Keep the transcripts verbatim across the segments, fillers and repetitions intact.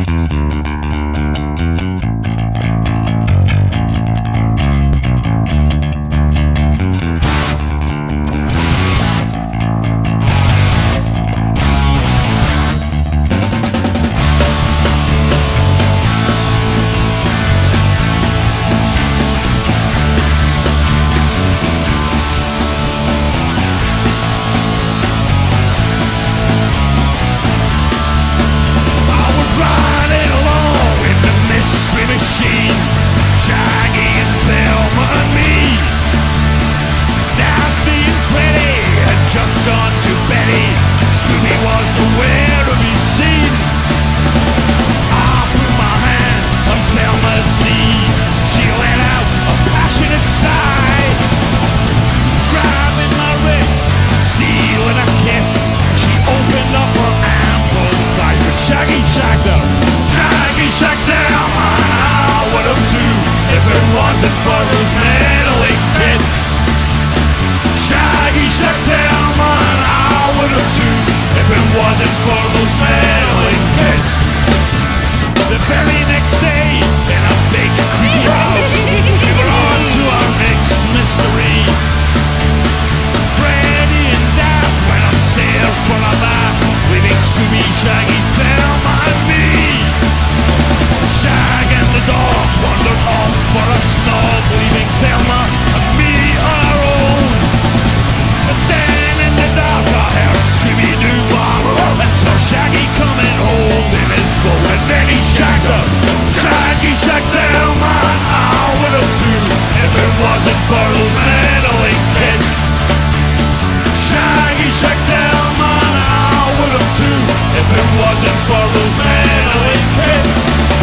Shaggy and Thelma and me. Daphne and Freddy had just gone to Betty. Scooby was nowhere to be seen. I put my hand on Thelma's knee. She let out a passionate sigh, grabbing my wrist, stealing a kiss. She opened up her ample thighs, but Shaggy shagged her. Shaggy shagged Thelma. What up to if it wasn't for those meddling kids? Shaggy shagged Thelma, and I would have too if it wasn't for those meddling kids. The very next day, in a big creepy house, we were on to our next mystery. Freddy and Daph went upstairs for a bath, leaving Scooby, Shaggy, Thelma and me. Shag and the dog wandered off for a snog, leaving Thelma and me on our own. And then in the dark I heard Scooby-Doo bark and saw Shaggy coming holding his bow, and then he shagged her. Shaggy shagged Thelma, and I would have too if it wasn't for those meddling kids. Shaggy shagged Thelma, and I would have too if it wasn't for those meddling kids.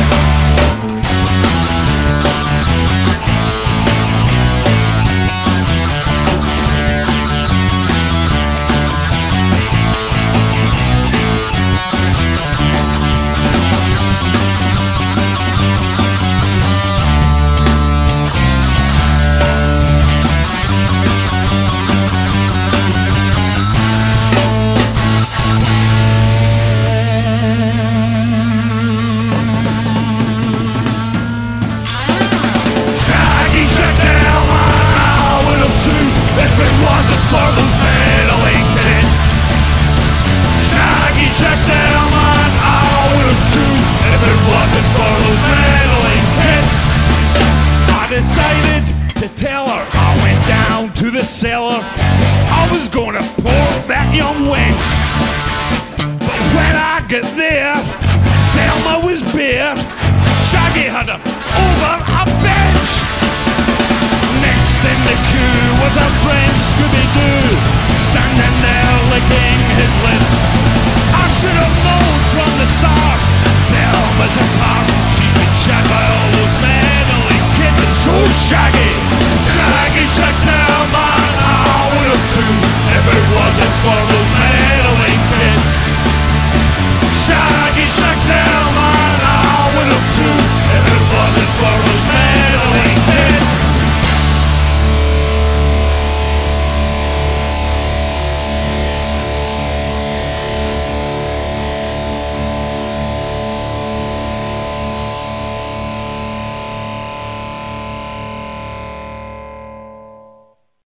If it wasn't for those meddling kids. Shaggy shagged Thelma, and I would have too if it wasn't for those meddling kids. I decided to tell her. I went down to the cellar. I was gonna pork that young wench, but when I got there, Thelma was bare. Shaggy had her over a bench. Next in the queue was our friend Scooby-Doo, standing there licking his lips. I should have known from the start, Thelma's a tart. She's been shagged by all those meddling kids, and so Shaggy